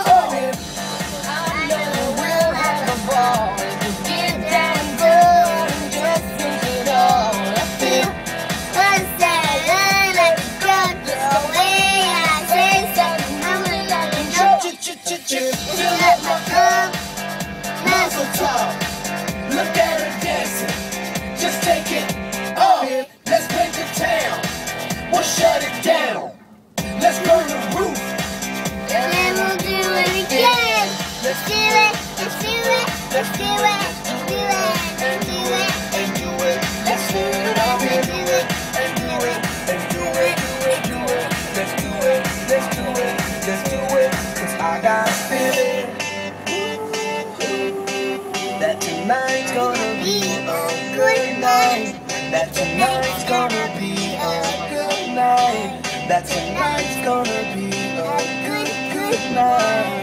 Oh, I know we'll have a ball. Get down good and just drink it all. I feel unsaid and I got the way I say something. I'm gonna fill up my cup, mazel tov. Look at her dancing, just take it off. Let's paint the town, we'll shut it down. Let's burn the roof, and then we'll do it again. Let's do it, let's do it, let's do it, and do it, and do it, and do it. Let's do it all, and do it, and do it, and do it, do it. Let's do it, let's do it, let's do it. 'Cause I got a feeling that tonight's gonna be a good night. That tonight's gonna be a good night. That tonight's gonna be a good night.